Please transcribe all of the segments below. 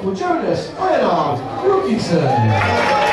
for Jonas Leonard Wilkinson.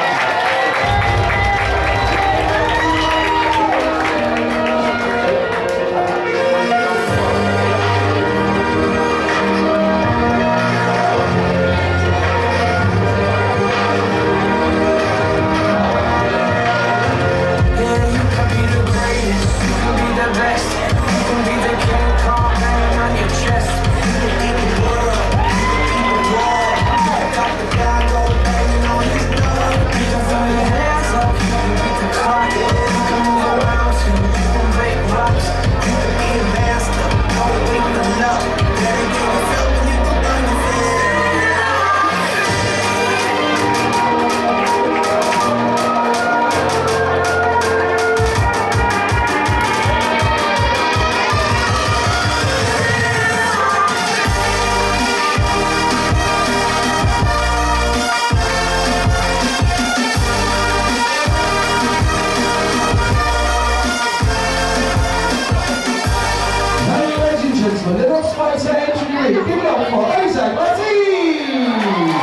The next fighter entering the ring, give it up for Isaac Martin!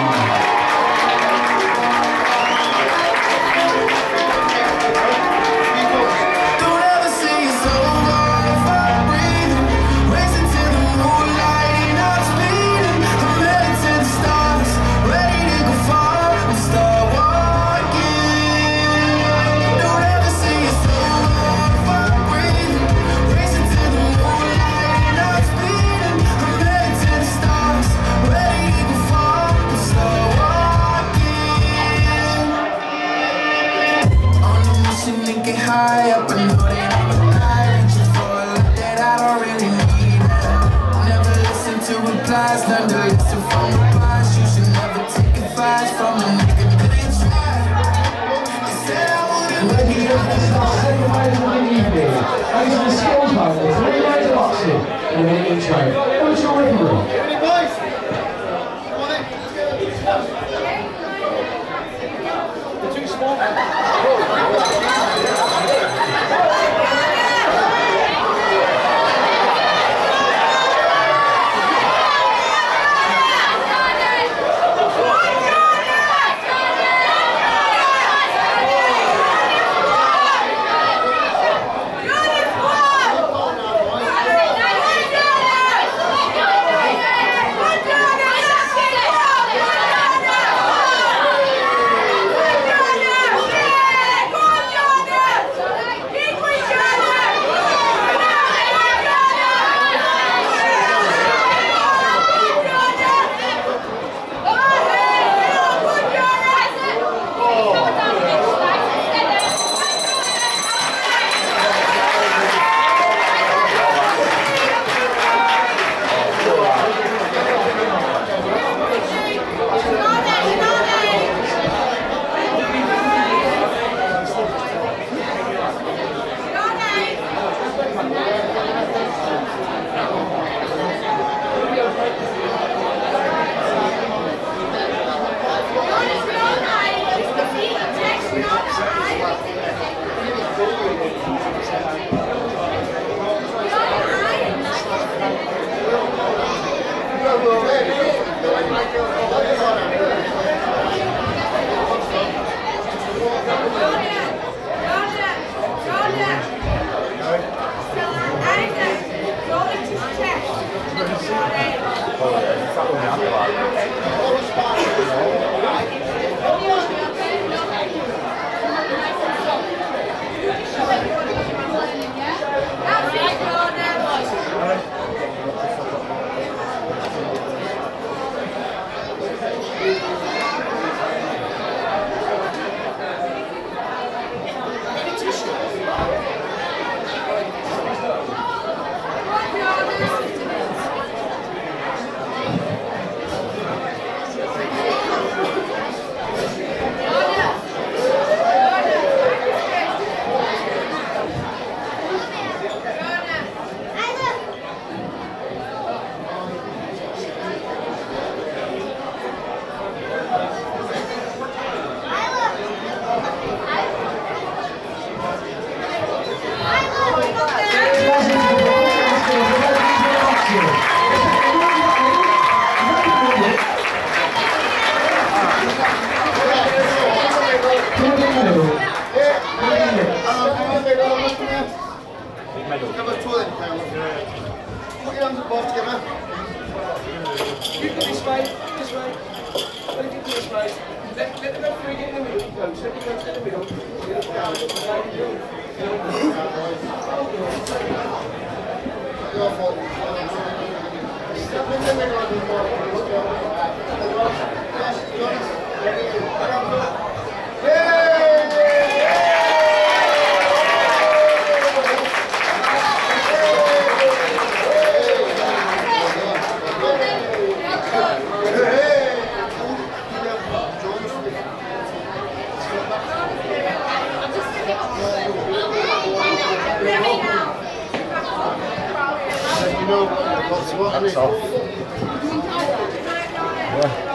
High up and know that I'm alive, reaching for a lot that I don't really need. Never listen to replies, learn to listen from the wise. You should never take advice from a nigga that ain't tried. They said I wouldn't let you out. This is our second fight of the evening. Thanks to the skills panel, 3 rounds of boxing and a minute each round. Over to your referee. They're too small. You go this way, this way. Let it get to this way. Let the referee get in the middle. He goes. Let me go to the middle. That's off. Yeah.